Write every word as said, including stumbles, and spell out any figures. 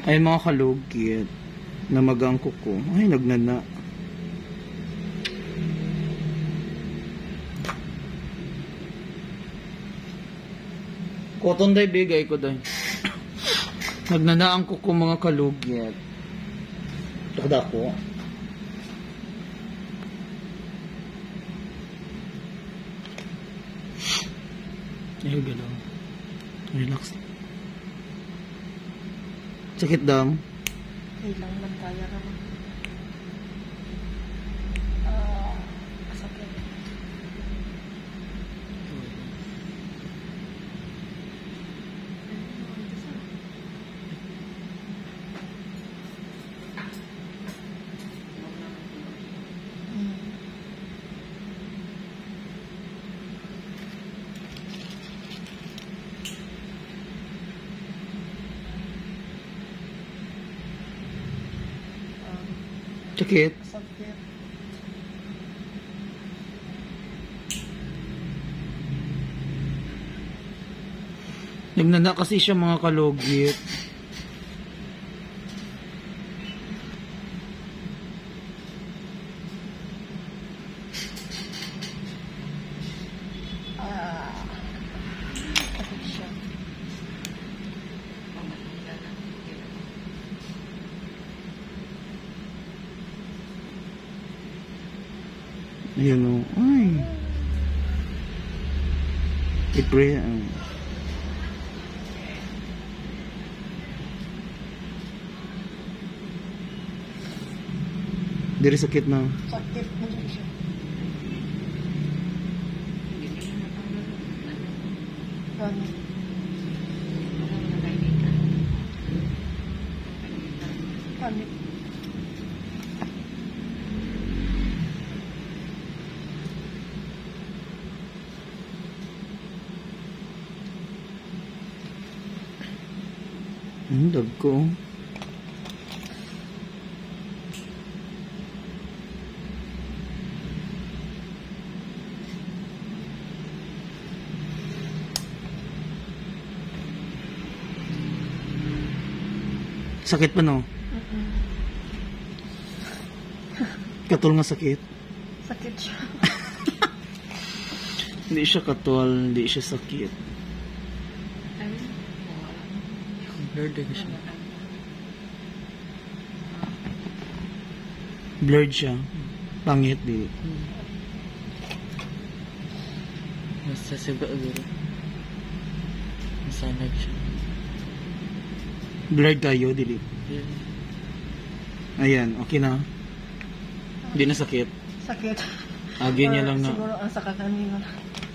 Ay, mga kalugit. Namagang kuko. Ay, nagnana. Koton day bigay ko day. Nagnana ang kuko mga kalugit. Takda ko. Ay, gano'n. Relax. Sakit dam. Kailang lang kaya naman. Ah, sakit. Sakit. Sakit. Nagnana kasi siya mga kalugit. Ah, sakit siya. Ayan o. Ay. I-pray. Uh. Diri sakit na. Sakit na rin siya. Ganun. Ganun. Hmm, dag ko. Sakit pa no? Mm-mm. Katol nga sakit. Sakit siya. Hindi siya katol, hindi siya sakit. Blurred siya. Blurred siya. Pangit di. Nasa siguro. Nasanag siya. Blurred kayo, dili. Ayan, okay na. Hindi na sakit. Sakit. Agin niya lang na. Siguro ang sakit kanina.